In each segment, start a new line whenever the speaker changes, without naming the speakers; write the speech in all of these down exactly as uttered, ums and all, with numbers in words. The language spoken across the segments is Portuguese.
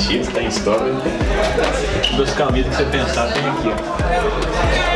Caxias, tem história. Dos camisas que você pensar, tem aqui, ó.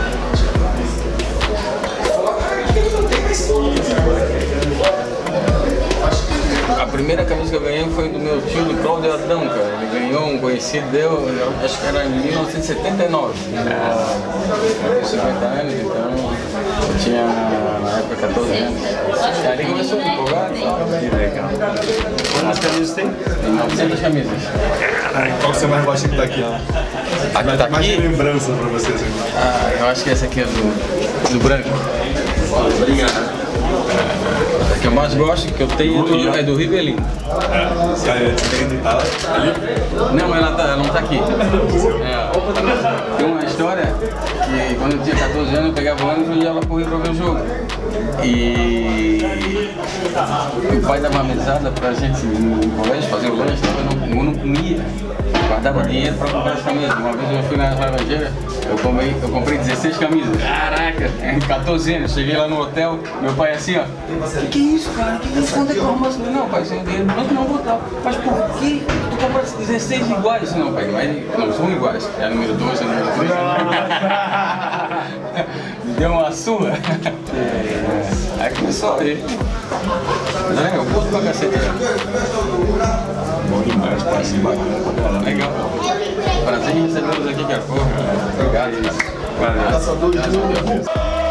A primeira camisa que eu ganhei foi do meu tio, do Cláudio Adão, cara. Ele ganhou, um conhecido deu, acho que era em mil novecentos e setenta e nove. Eu tinha cinquenta anos, então eu tinha na época quatorze anos. E aí começou a empolgar.
Que legal. Quantas camisas tem?
Tem novecentas camisas.
Caraca, qual que você mais gosta que tá aqui?
A que tá
mais
aqui?
lembrança pra vocês.
Ah, eu acho que essa aqui é do, do branco.
Obrigado.
A que eu mais gosto, que eu tenho, do, é do Rivelino.
É, você tem ela ali?
Não, ela, tá, ela não tá aqui. É, tem uma história que quando eu tinha quatorze anos eu pegava o ônibus e ela corria pra ver o jogo. E o pai dava uma mesada pra gente no colégio fazer o lanche, então eu não, eu não comia. Guardava dinheiro pra comprar as camisas. Uma vez eu fui na Laranjeira, eu comprei, eu comprei dezesseis camisas. Caraca, quatorze anos, cheguei lá no hotel, meu pai assim, ó. Que que é isso, cara? Que que é isso? Quanto é que eu arrumo? Não, pai, sem dinheiro, não que não vou botar. Mas por que tu compraste dezesseis iguais? Não, pai, mas não são iguais. É número dois, é número três. Me deu uma surra. Aí começou a ver. Mas é legal, eu curto pra cacete. Bom demais, parece bacana. Legal. Prazer em recebê-los aqui, cara. Porra, obrigado. Valeu.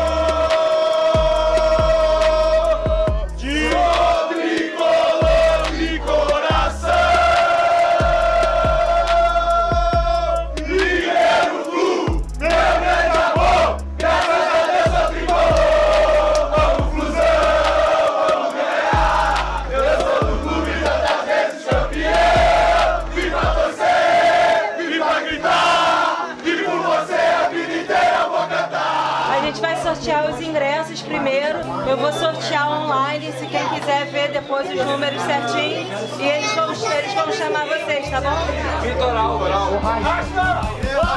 Sortear os ingressos primeiro, eu vou sortear online, se quem quiser ver depois os números certinho, e eles vão, eles vão chamar vocês, tá bom?
Litoral, o Rasta!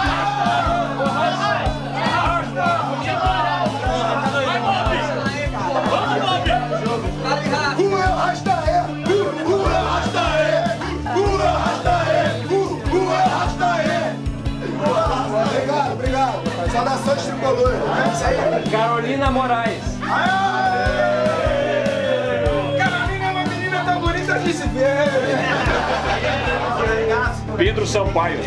Obrigado, obrigado. Saudações tricolor. É isso aí.
Carolina Moraes.
Carolina é uma menina tão bonita de se ver.
Pedro Sampaio.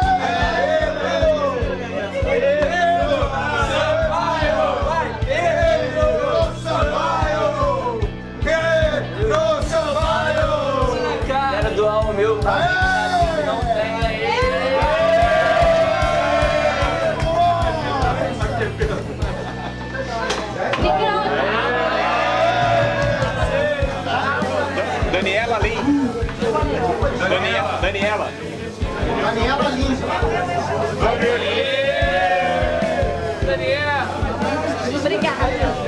Quero doar o meu. Não tem aí.
Daniela Lins. Daniela. Daniela.
Daniela Lins.
Daniela.
Obrigada.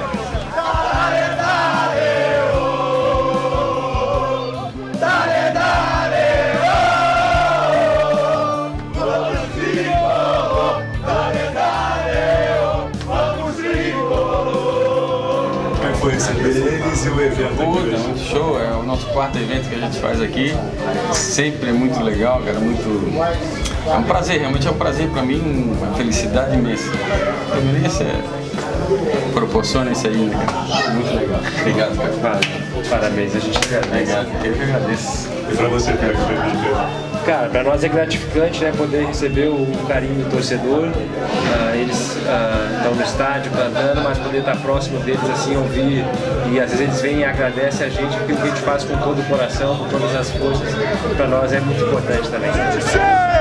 Foi receber eles e o evento aqui
Puta,
hoje.
muito show, é o nosso quarto evento que a gente faz aqui. Sempre é muito legal, cara, muito... É um prazer, realmente é um prazer pra mim, uma felicidade imensa. A Fluminense é... proporciona isso aí, né, cara? Muito legal. Obrigado, cara.
Parabéns, a gente agradece.
Obrigado, eu que agradeço.
E pra você, cara, que foi muito...
Cara, para nós é gratificante, né, poder receber o carinho do torcedor. Uh, eles estão uh, no estádio cantando, mas poder estar próximo deles, assim, ouvir. E às vezes eles vêm e agradecem a gente, porque o que a gente faz com todo o coração, com todas as forças, para nós é muito importante também.